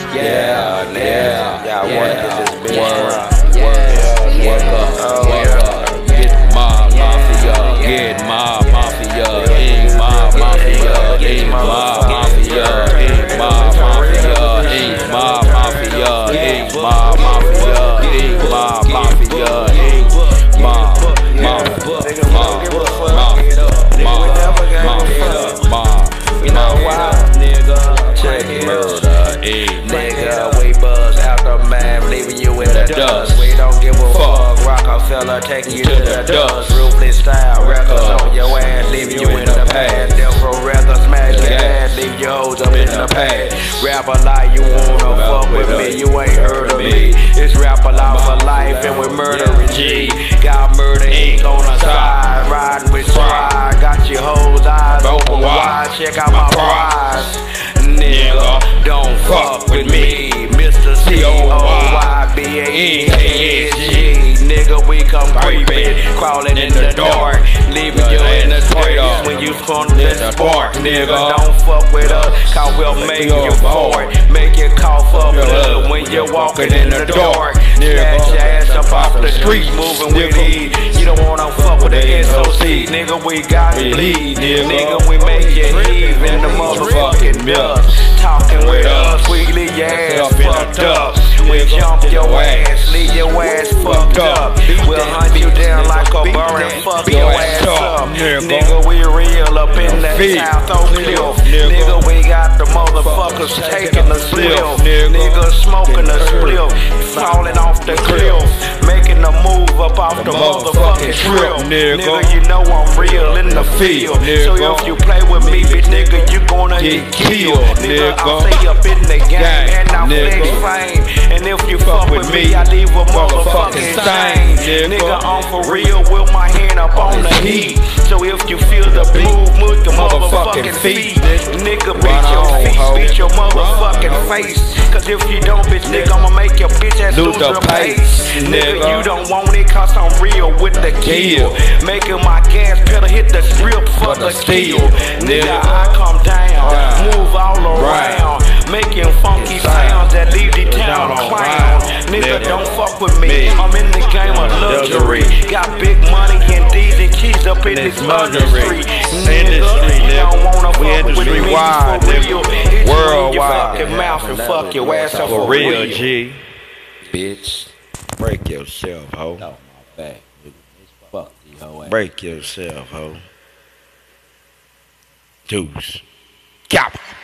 Yeah, yeah, yeah, work is this bitch. Work up. Get my mafia, get my mafia, ain't my mafia, ain't my mafia, ain't my mafia, ain't my mafia, ain't my mafia, ain't my mafia, ain't Nigga, we buzz out the man, leaving you in the dust. We don't give a fuck, Rockefeller taking you to the dust. Ruthless style, records on your ass, leaving you in the past. Different records smash your ass, leave your hoes up in the past. Rap a lie, you wanna fuck with me, you ain't heard of me. It's rap a lie for life, and we murdering G. Got murder ink on the side, riding with stride. Got your hoes eyes open wide, check out my prize. Nigga, don't fuck with me, Mr. C-O-Y-B-A-E-A-S-G. Nigga, we come creeping, crawling in the dark, leaving you in the streets when you from the spark. Nigga, don't fuck with us, cause we'll make you fart. Make you cough up blood when you're walking in the dark. Snatch your ass up off the street, moving with ease. You don't wanna fuck with the SOC, nigga, we got bleed. Nigga, we make you heave in the motherfucking dust. Talking with us, we leave your ass fucked up. We jump your ass, leave your ass fucked up. We'll hunt you down like a bird and fuck your ass up. Nigga, we real up in that South Oak Cliff. Nigga, we got the motherfuckers taking the spliff. Nigga, smoking the spliff, falling off the cliff, making a move up off the motherfucking trip. Nigga, you know I'm real in the field. So if you play with me, bitch, nigga, you gonna get killed. Nigga, I'll stay up in the game and I'll flex fame. And if you fuck with me, I leave a motherfucking stain. Nigga, I'm for real with my hand up on the heat. So if you feel the move your motherfucking feet. Nigga, beat your feet, beat your motherfucking face. Cause if you don't, bitch, nigga, I'ma make your bitch ass lose her pace. Nigga, you don't want it cause I'm real with the kill. Making my gas pedal hit the strip for the kill. Nigga, I come down, move all around, making funky sounds that leave the town clown. Nigga, don't fuck with me, I'm in the game of luxury. Got big money and D's and keys up in this industry. Nigga, you don't wanna fuck with me for real. Worldwide. Your mouth and fuck your ass up for real, G. Bitch, break yourself, ho. No, my bad. Fuck you, ho. Break yourself, ho. Deuce. Cap.